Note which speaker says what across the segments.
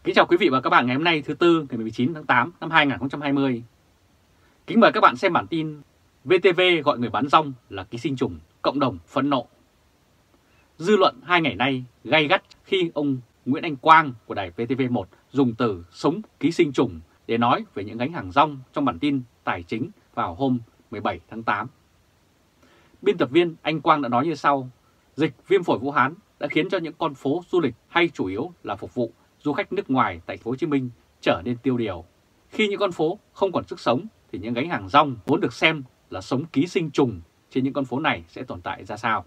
Speaker 1: Kính chào quý vị và các bạn ngày hôm nay thứ Tư ngày 19 tháng 8 năm 2020. Kính mời các bạn xem bản tin VTV gọi người bán rong là ký sinh trùng, cộng đồng phẫn nộ. Dư luận 2 ngày nay gay gắt khi ông Nguyễn Anh Quang của đài VTV1 dùng từ sống ký sinh trùng để nói về những gánh hàng rong trong bản tin tài chính vào hôm 17 tháng 8. Biên tập viên Anh Quang đã nói như sau: dịch viêm phổi Vũ Hán đã khiến cho những con phố du lịch hay chủ yếu là phục vụ du khách nước ngoài tại thành phố Hồ Chí Minh trở nên tiêu điều. Khi những con phố không còn sức sống thì những gánh hàng rong vốn được xem là sống ký sinh trùng trên những con phố này sẽ tồn tại ra sao?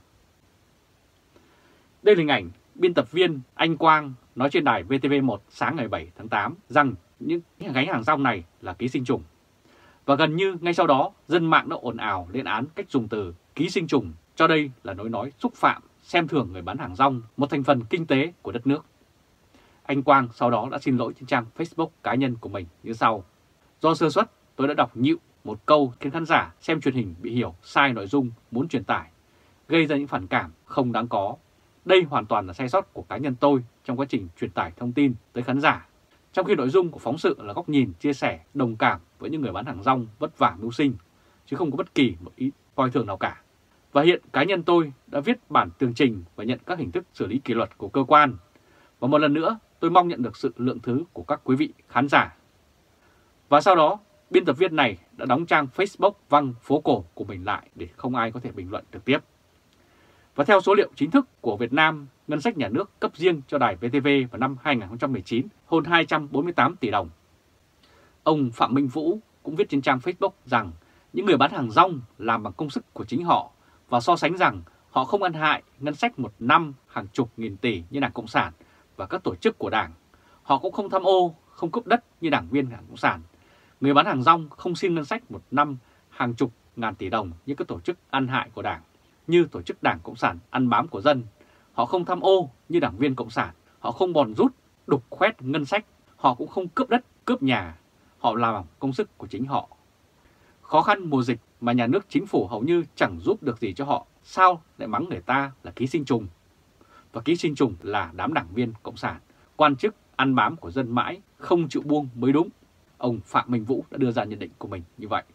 Speaker 1: Đây là hình ảnh biên tập viên Anh Quang nói trên đài VTV1 sáng ngày 7 tháng 8 rằng những gánh hàng rong này là ký sinh trùng. Và gần như ngay sau đó, dân mạng đã ồn ào lên án cách dùng từ ký sinh trùng, cho đây là lối nói xúc phạm, xem thường người bán hàng rong, một thành phần kinh tế của đất nước. Anh Quang sau đó đã xin lỗi trên trang Facebook cá nhân của mình như sau: do sơ suất, tôi đã đọc nhịu một câu khiến khán giả xem truyền hình bị hiểu sai nội dung muốn truyền tải, gây ra những phản cảm không đáng có. Đây hoàn toàn là sai sót của cá nhân tôi trong quá trình truyền tải thông tin tới khán giả, trong khi nội dung của phóng sự là góc nhìn chia sẻ, đồng cảm với những người bán hàng rong vất vả mưu sinh, chứ không có bất kỳ một ý coi thường nào cả. Và hiện cá nhân tôi đã viết bản tường trình và nhận các hình thức xử lý kỷ luật của cơ quan. Và một lần nữa, tôi mong nhận được sự lượng thứ của các quý vị khán giả. Và sau đó, biên tập viên này đã đóng trang Facebook văng phố cổ của mình lại để không ai có thể bình luận trực tiếp. Và theo số liệu chính thức của Việt Nam, ngân sách nhà nước cấp riêng cho đài VTV vào năm 2019 hơn 248 tỷ đồng. Ông Phạm Minh Vũ cũng viết trên trang Facebook rằng những người bán hàng rong làm bằng công sức của chính họ và so sánh rằng họ không ăn hại ngân sách một năm hàng chục nghìn tỷ như Đảng Cộng sản và các tổ chức của Đảng. Họ cũng không tham ô, không cướp đất như đảng viên Đảng Cộng sản. Người bán hàng rong không xin ngân sách một năm hàng chục ngàn tỷ đồng như các tổ chức ăn hại của Đảng, như tổ chức Đảng Cộng sản ăn bám của dân. Họ không tham ô như đảng viên Cộng sản, họ không bòn rút, đục khoét ngân sách, họ cũng không cướp đất, cướp nhà. Họ làm bằng công sức của chính họ. Khó khăn mùa dịch mà nhà nước chính phủ hầu như chẳng giúp được gì cho họ, sao lại mắng người ta là ký sinh trùng? Và ký sinh trùng là đám đảng viên Cộng sản, quan chức ăn bám của dân mãi, không chịu buông mới đúng. Ông Phạm Minh Vũ đã đưa ra nhận định của mình như vậy.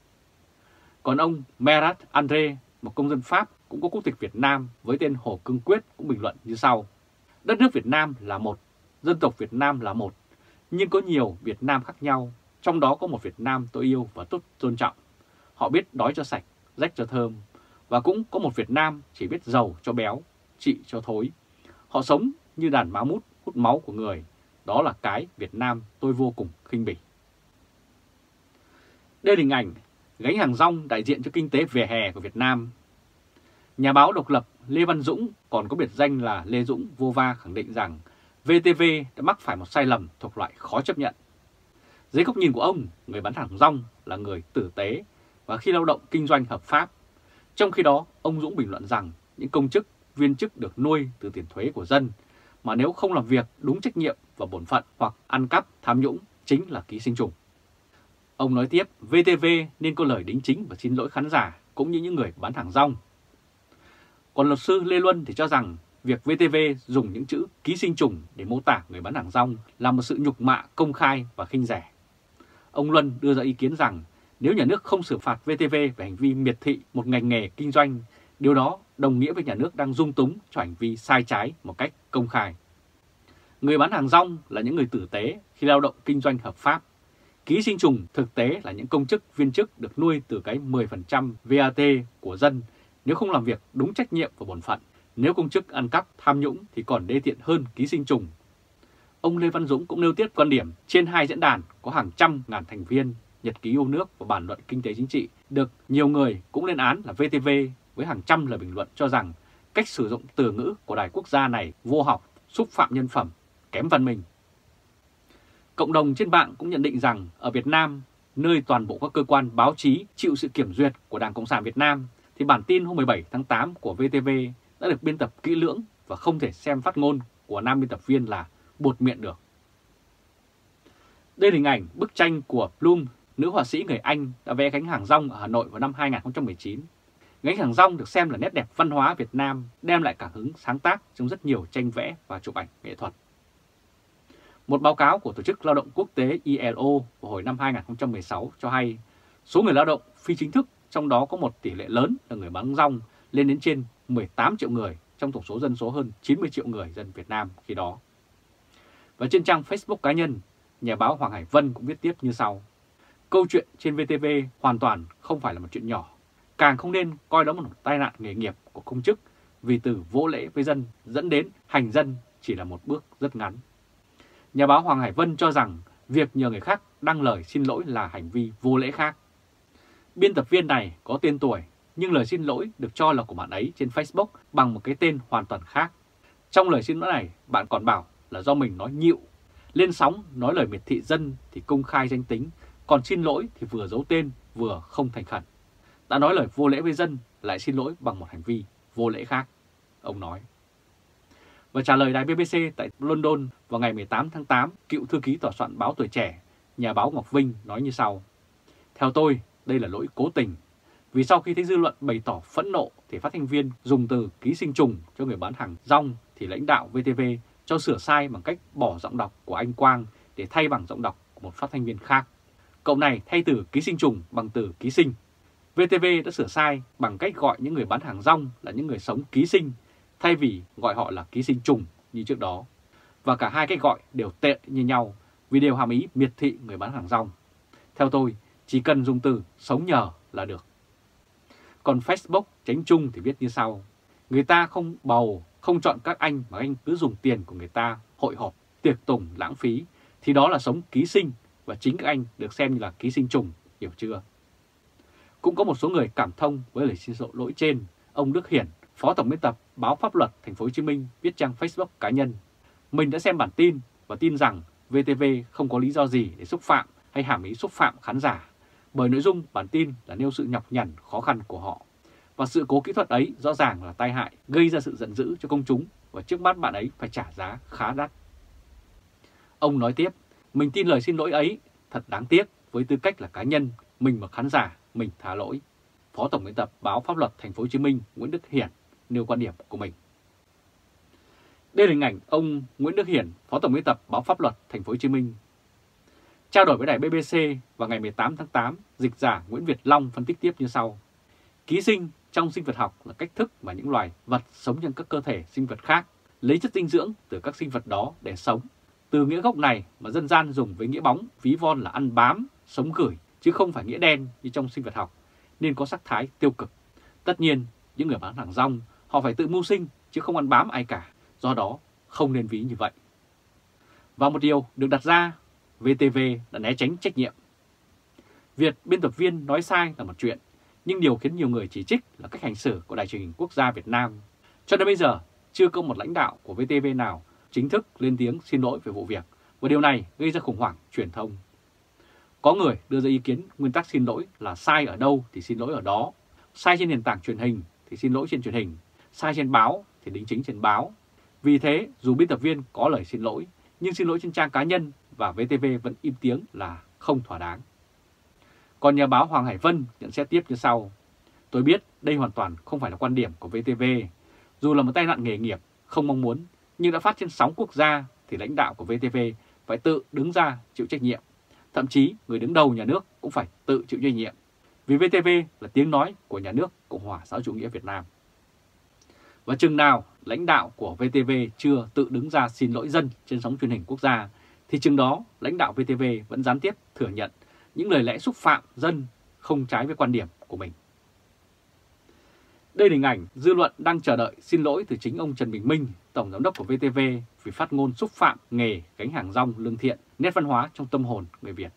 Speaker 1: Còn ông Merat Andre, một công dân Pháp cũng có quốc tịch Việt Nam với tên Hồ Cương Quyết cũng bình luận như sau: đất nước Việt Nam là một, dân tộc Việt Nam là một, nhưng có nhiều Việt Nam khác nhau, trong đó có một Việt Nam tôi yêu và tôn trọng. Họ biết đói cho sạch, rách cho thơm, và cũng có một Việt Nam chỉ biết giàu cho béo, trị cho thối. Họ sống như đàn má mút hút máu của người. Đó là cái Việt Nam tôi vô cùng khinh bỉ. Đây là hình ảnh gánh hàng rong đại diện cho kinh tế vỉa hè của Việt Nam. Nhà báo độc lập Lê Văn Dũng, còn có biệt danh là Lê Dũng Vô Va, khẳng định rằng VTV đã mắc phải một sai lầm thuộc loại khó chấp nhận. Dưới góc nhìn của ông, người bán hàng rong là người tử tế và khi lao động kinh doanh hợp pháp. Trong khi đó, ông Dũng bình luận rằng những công chức, viên chức được nuôi từ tiền thuế của dân, mà nếu không làm việc đúng trách nhiệm và bổn phận hoặc ăn cắp, tham nhũng chính là ký sinh trùng. Ông nói tiếp, VTV nên có lời đính chính và xin lỗi khán giả cũng như những người bán hàng rong. Còn luật sư Lê Luân thì cho rằng việc VTV dùng những chữ ký sinh trùng để mô tả người bán hàng rong là một sự nhục mạ công khai và khinh rẻ. Ông Luân đưa ra ý kiến rằng nếu nhà nước không xử phạt VTV về hành vi miệt thị một ngành nghề kinh doanh, điều đó đồng nghĩa với nhà nước đang dung túng cho hành vi sai trái một cách công khai. Người bán hàng rong là những người tử tế khi lao động kinh doanh hợp pháp. Ký sinh trùng thực tế là những công chức, viên chức được nuôi từ cái 10% VAT của dân nếu không làm việc đúng trách nhiệm và bổn phận. Nếu công chức ăn cắp, tham nhũng thì còn đê tiện hơn ký sinh trùng. Ông Lê Văn Dũng cũng nêu tiếp quan điểm trên 2 diễn đàn có hàng trăm ngàn thành viên, Nhật ký yêu nước và bàn luận kinh tế chính trị, được nhiều người cũng lên án là VTV với hàng trăm lời bình luận cho rằng cách sử dụng từ ngữ của đài quốc gia này vô học, xúc phạm nhân phẩm, kém văn minh. Cộng đồng trên mạng cũng nhận định rằng ở Việt Nam, nơi toàn bộ các cơ quan báo chí chịu sự kiểm duyệt của Đảng Cộng sản Việt Nam, thì bản tin hôm 17 tháng 8 của VTV đã được biên tập kỹ lưỡng và không thể xem phát ngôn của nam biên tập viên là buột miệng được. Đây là hình ảnh bức tranh của Bloom, nữ họa sĩ người Anh đã vẽ gánh hàng rong ở Hà Nội vào năm 2019. Gánh hàng rong được xem là nét đẹp văn hóa Việt Nam, đem lại cảm hứng sáng tác trong rất nhiều tranh vẽ và chụp ảnh nghệ thuật. Một báo cáo của Tổ chức Lao động Quốc tế ILO vào hồi năm 2016 cho hay số người lao động phi chính thức, trong đó có một tỷ lệ lớn là người bán rong, lên đến trên 18 triệu người trong tổng số dân số hơn 90 triệu người dân Việt Nam khi đó. Và trên trang Facebook cá nhân, nhà báo Hoàng Hải Vân cũng viết tiếp như sau. Câu chuyện trên VTV hoàn toàn không phải là một chuyện nhỏ, càng không nên coi đó một tai nạn nghề nghiệp của công chức, vì từ vô lễ với dân dẫn đến hành dân chỉ là một bước rất ngắn. Nhà báo Hoàng Hải Vân cho rằng việc nhờ người khác đăng lời xin lỗi là hành vi vô lễ khác. Biên tập viên này có tên tuổi, nhưng lời xin lỗi được cho là của bạn ấy trên Facebook bằng một cái tên hoàn toàn khác. Trong lời xin lỗi này, bạn còn bảo là do mình nói nhịu. Lên sóng nói lời miệt thị dân thì công khai danh tính, còn xin lỗi thì vừa giấu tên vừa không thành khẩn. Đã nói lời vô lễ với dân lại xin lỗi bằng một hành vi vô lễ khác, ông nói. Và trả lời đài BBC tại London vào ngày 18 tháng 8, cựu thư ký tòa soạn báo Tuổi Trẻ, nhà báo Ngọc Vinh nói như sau. Theo tôi, đây là lỗi cố tình. Vì sau khi thấy dư luận bày tỏ phẫn nộ thì phát thanh viên dùng từ ký sinh trùng cho người bán hàng rong thì lãnh đạo VTV cho sửa sai bằng cách bỏ giọng đọc của anh Quang để thay bằng giọng đọc của một phát thanh viên khác. Cậu này thay từ ký sinh trùng bằng từ ký sinh. VTV đã sửa sai bằng cách gọi những người bán hàng rong là những người sống ký sinh, thay vì gọi họ là ký sinh trùng như trước đó. Và cả hai cách gọi đều tệ như nhau vì đều hàm ý miệt thị người bán hàng rong. Theo tôi, chỉ cần dùng từ sống nhờ là được. Còn Facebook Chánh Trung thì viết như sau. Người ta không bầu, không chọn các anh mà anh cứ dùng tiền của người ta hội họp, tiệc tùng, lãng phí, thì đó là sống ký sinh và chính các anh được xem như là ký sinh trùng, hiểu chưa? Cũng có một số người cảm thông với lời xin lỗi trên. Ông Đức Hiển, Phó Tổng biên tập báo Pháp luật Thành phố Hồ Chí Minh viết trang Facebook cá nhân. Mình đã xem bản tin và tin rằng VTV không có lý do gì để xúc phạm hay hàm ý xúc phạm khán giả, bởi nội dung bản tin là nêu sự nhọc nhằn khó khăn của họ. Và sự cố kỹ thuật ấy rõ ràng là tai hại, gây ra sự giận dữ cho công chúng và trước mắt bạn ấy phải trả giá khá đắt. Ông nói tiếp, mình tin lời xin lỗi ấy, thật đáng tiếc với tư cách là cá nhân, mình và khán giả, mình thả lỗi. Phó Tổng biên tập báo Pháp luật Thành phố Hồ Chí Minh Nguyễn Đức Hiển nêu quan điểm của mình. Đây là hình ảnh ông Nguyễn Đức Hiển, Phó Tổng biên tập báo Pháp luật Thành phố Hồ Chí Minh. Trao đổi với đài BBC vào ngày 18 tháng 8, dịch giả Nguyễn Việt Long phân tích tiếp như sau. Ký sinh trong sinh vật học là cách thức mà những loài vật sống trong các cơ thể sinh vật khác lấy chất dinh dưỡng từ các sinh vật đó để sống. Từ nghĩa gốc này mà dân gian dùng với nghĩa bóng ví von là ăn bám, sống gửi, chứ không phải nghĩa đen như trong sinh vật học, nên có sắc thái tiêu cực. Tất nhiên, những người bán hàng rong họ phải tự mưu sinh chứ không ăn bám ai cả, do đó không nên ví như vậy. Và một điều được đặt ra, VTV đã né tránh trách nhiệm. Việc biên tập viên nói sai là một chuyện, nhưng điều khiến nhiều người chỉ trích là cách hành xử của Đài Truyền hình Quốc gia Việt Nam. Cho đến bây giờ, chưa có một lãnh đạo của VTV nào chính thức lên tiếng xin lỗi về vụ việc, và điều này gây ra khủng hoảng truyền thông. Có người đưa ra ý kiến nguyên tắc xin lỗi là sai ở đâu thì xin lỗi ở đó, sai trên nền tảng truyền hình thì xin lỗi trên truyền hình, sai trên báo thì đính chính trên báo. Vì thế, dù biên tập viên có lời xin lỗi, nhưng xin lỗi trên trang cá nhân và VTV vẫn im tiếng là không thỏa đáng. Còn nhà báo Hoàng Hải Vân nhận xét tiếp như sau. Tôi biết đây hoàn toàn không phải là quan điểm của VTV. Dù là một tai nạn nghề nghiệp không mong muốn, nhưng đã phát trên sóng quốc gia thì lãnh đạo của VTV phải tự đứng ra chịu trách nhiệm. Thậm chí người đứng đầu nhà nước cũng phải tự chịu trách nhiệm. Vì VTV là tiếng nói của nhà nước Cộng hòa xã hội chủ nghĩa Việt Nam. Và chừng nào lãnh đạo của VTV chưa tự đứng ra xin lỗi dân trên sóng truyền hình quốc gia, thì chừng đó lãnh đạo VTV vẫn gián tiếp thừa nhận những lời lẽ xúc phạm dân không trái với quan điểm của mình. Đây là hình ảnh dư luận đang chờ đợi xin lỗi từ chính ông Trần Bình Minh, Tổng giám đốc của VTV vì phát ngôn xúc phạm nghề gánh hàng rong lương thiện, nét văn hóa trong tâm hồn người Việt.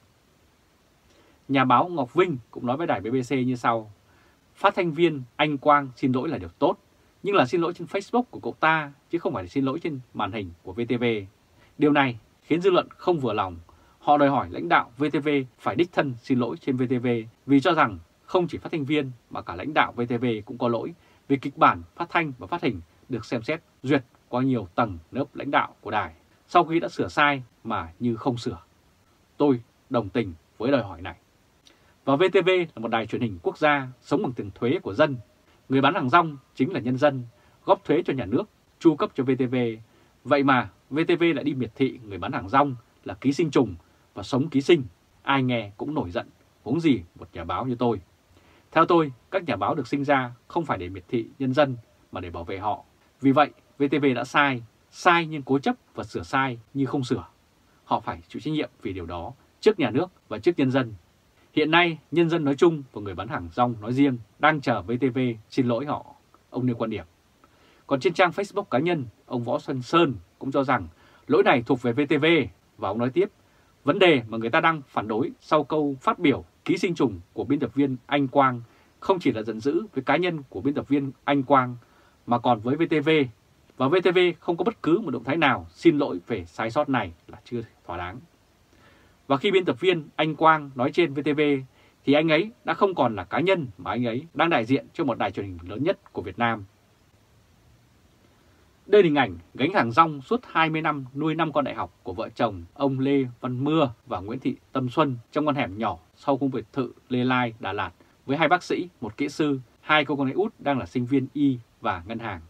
Speaker 1: Nhà báo Ngọc Vinh cũng nói với đài BBC như sau. Phát thanh viên anh Quang xin lỗi là điều tốt, nhưng là xin lỗi trên Facebook của cậu ta chứ không phải là xin lỗi trên màn hình của VTV. Điều này khiến dư luận không vừa lòng. Họ đòi hỏi lãnh đạo VTV phải đích thân xin lỗi trên VTV vì cho rằng không chỉ phát thanh viên mà cả lãnh đạo VTV cũng có lỗi vì kịch bản phát thanh và phát hình được xem xét duyệt qua nhiều tầng lớp lãnh đạo của đài sau khi đã sửa sai mà như không sửa. Tôi đồng tình với đòi hỏi này. Và VTV là một đài truyền hình quốc gia sống bằng tiền thuế của dân. Người bán hàng rong chính là nhân dân, góp thuế cho nhà nước, chu cấp cho VTV Vậy mà VTV lại đi miệt thị người bán hàng rong là ký sinh trùng và sống ký sinh. Ai nghe cũng nổi giận, huống gì một nhà báo như tôi. Theo tôi, các nhà báo được sinh ra không phải để miệt thị nhân dân mà để bảo vệ họ. Vì vậy, VTV đã sai nhưng cố chấp và sửa sai như không sửa. Họ phải chịu trách nhiệm vì điều đó trước nhà nước và trước nhân dân. Hiện nay, nhân dân nói chung và người bán hàng rong nói riêng đang chờ VTV xin lỗi họ, ông nêu quan điểm. Còn trên trang Facebook cá nhân, ông Võ Xuân Sơn cũng cho rằng lỗi này thuộc về VTV và ông nói tiếp, vấn đề mà người ta đang phản đối sau câu phát biểu ký sinh trùng của biên tập viên Anh Quang không chỉ là giận dữ với cá nhân của biên tập viên Anh Quang mà còn với VTV, và VTV không có bất cứ một động thái nào xin lỗi về sai sót này là chưa thỏa đáng. Và khi biên tập viên Anh Quang nói trên VTV thì anh ấy đã không còn là cá nhân mà anh ấy đang đại diện cho một đài truyền hình lớn nhất của Việt Nam. Đây là hình ảnh gánh hàng rong suốt 20 năm nuôi 5 con đại học của vợ chồng ông Lê Văn Mưa và Nguyễn Thị Tâm Xuân trong con hẻm nhỏ sau khu biệt thự Lê Lai, Đà Lạt với 2 bác sĩ, 1 kỹ sư, 2 cô con gái út đang là sinh viên y và ngân hàng.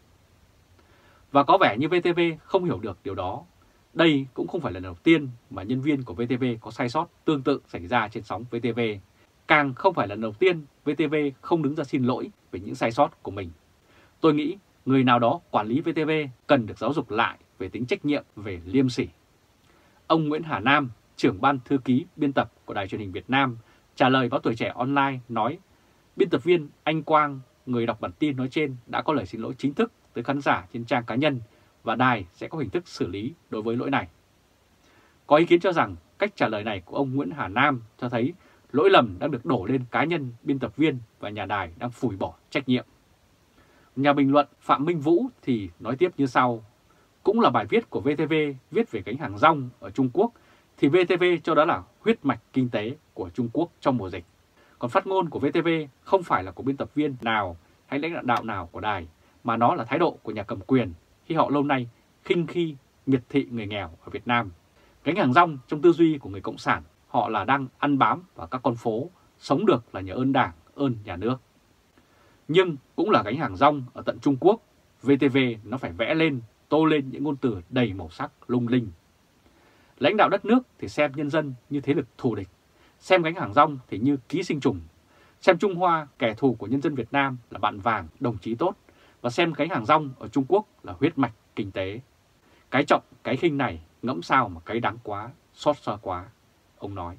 Speaker 1: Và có vẻ như VTV không hiểu được điều đó. Đây cũng không phải là lần đầu tiên mà nhân viên của VTV có sai sót tương tự xảy ra trên sóng VTV. Càng không phải là lần đầu tiên VTV không đứng ra xin lỗi về những sai sót của mình. Tôi nghĩ người nào đó quản lý VTV cần được giáo dục lại về tính trách nhiệm, về liêm sỉ. Ông Nguyễn Hà Nam, trưởng ban thư ký biên tập của Đài Truyền hình Việt Nam, trả lời báo Tuổi Trẻ Online nói, biên tập viên Anh Quang, người đọc bản tin nói trên đã có lời xin lỗi chính thức tới khán giả trên trang cá nhân và đài sẽ có hình thức xử lý đối với lỗi này. Có ý kiến cho rằng cách trả lời này của ông Nguyễn Hà Nam cho thấy lỗi lầm đang được đổ lên cá nhân biên tập viên và nhà đài đang phủi bỏ trách nhiệm. Nhà bình luận Phạm Minh Vũ thì nói tiếp như sau, cũng là bài viết của VTV viết về gánh hàng rong ở Trung Quốc thì VTV cho đó là huyết mạch kinh tế của Trung Quốc trong mùa dịch. Còn phát ngôn của VTV không phải là của biên tập viên nào hay lãnh đạo nào của đài, mà nó là thái độ của nhà cầm quyền khi họ lâu nay khinh khi miệt thị người nghèo ở Việt Nam. Gánh hàng rong trong tư duy của người Cộng sản, họ là đang ăn bám vào các con phố, sống được là nhờ ơn Đảng, ơn nhà nước. Nhưng cũng là gánh hàng rong ở tận Trung Quốc, VTV nó phải vẽ lên, tô lên những ngôn từ đầy màu sắc lung linh. Lãnh đạo đất nước thì xem nhân dân như thế lực thù địch, xem gánh hàng rong thì như ký sinh trùng, xem Trung Hoa kẻ thù của nhân dân Việt Nam là bạn vàng, đồng chí tốt, và xem gánh hàng rong ở Trung Quốc là huyết mạch kinh tế. Cái trọng, cái khinh này ngẫm sao mà cái đáng quá, xót xa quá, ông nói.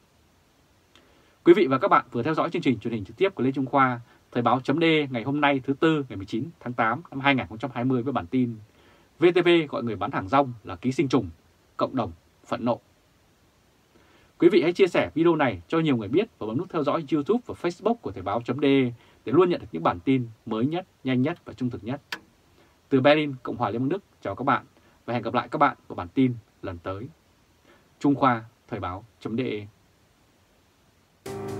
Speaker 1: Quý vị và các bạn vừa theo dõi chương trình truyền hình trực tiếp của Lê Trung Khoa, Thời báo.de ngày hôm nay thứ Tư ngày 19 tháng 8 năm 2020 với bản tin VTV gọi người bán hàng rong là ký sinh trùng, cộng đồng phẫn nộ. Quý vị hãy chia sẻ video này cho nhiều người biết và bấm nút theo dõi YouTube và Facebook của Thời báo.de để luôn nhận được những bản tin mới nhất, nhanh nhất và trung thực nhất. Từ Berlin, Cộng hòa Liên bang Đức, chào các bạn và hẹn gặp lại các bạn vào bản tin lần tới. Trung Khoa, Thời báo.de.